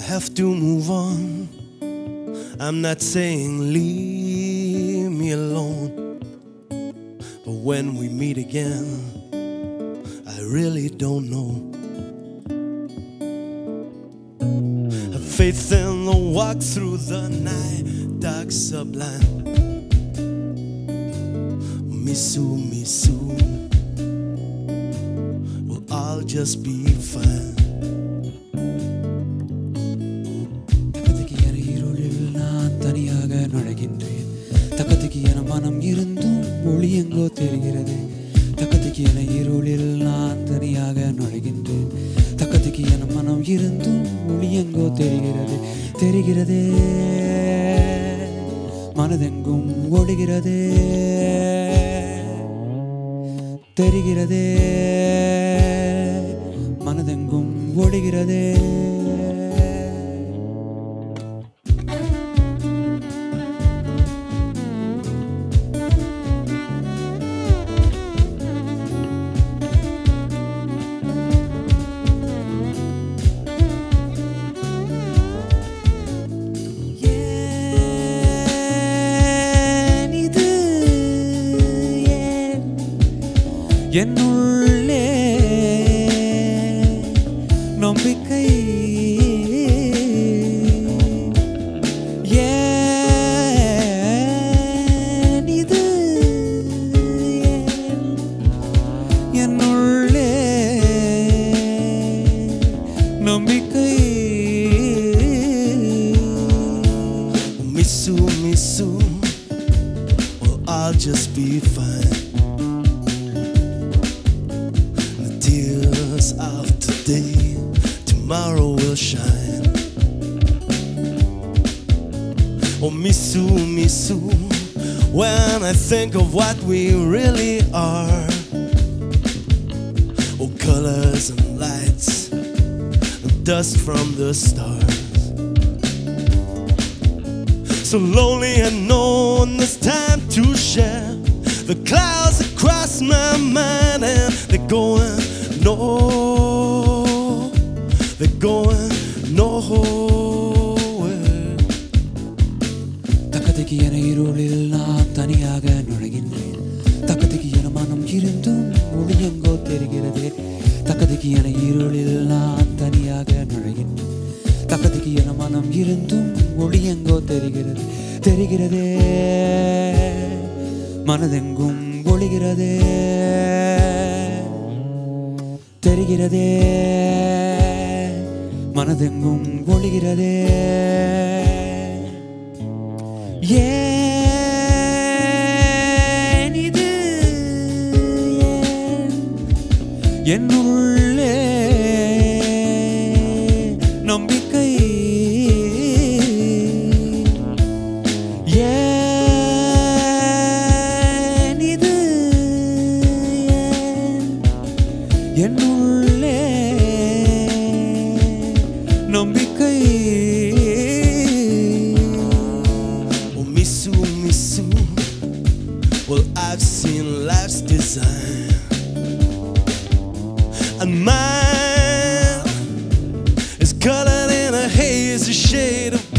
have to move on. I'm not saying leave me alone, but when we meet again, I really don't know. Have faith in the walk through the night, dark sublime. Misu, misu, we'll all just be fine. தக்கத்துக்கு என மனம் இருந்தும் ஒளி எங்கோ தெரிகிறது. தக்கத்துக்கு என இருளில் நான் தனியாக நுழைகின்றேன். தக்கத்துக்கு என மனம் இருந்தும் ஒளி எங்கோ தெரிகிறது. தெரிகிறதே மனதெங்கும் ஓடுகிறதே. தெரிகிறதே மனதெங்கும் ஓடுகிறதே. என்னுள்ளே நம்பிக்கை ஏன் இது என்னுள்ளே நம்பிக்கை. Misu, misu, well I'll just be fine. Tears of today, tomorrow will shine. Oh, misu, misu, when I think of what we really are. Oh, colors and lights, and dust from the stars. So lonely and known, there's time to share. The clouds across my mind and they're going nowhere. They're going nowhere. தக்கத்துக்கு என இருளில் நான் தனியாக நுழைகின்றேன். தக்கத்துக்கு என மனம் இருந்தும் ஒளி எங்கோ தெரிகிறது. தக்கத்துக்கு என இருளில் நான் தனியாக நுழைகின்றேன். தக்கத்துக்கு என மனம் இருந்தும் ஒளி எங்கோ தெரிகிறது. தெரிகிறதே மனதெங்கும் ஒளிகிறதே. தெரிகிறதே மனதெங்கும் ஒளிகிறதே. ஏன் இது என்னுள்ளே நம்பிக்கை ஏன் இது என்னுள்ளே நம்பிக்கை. Oh, misu, misu, well I've seen life's design, and mine is colored in a hazy shade of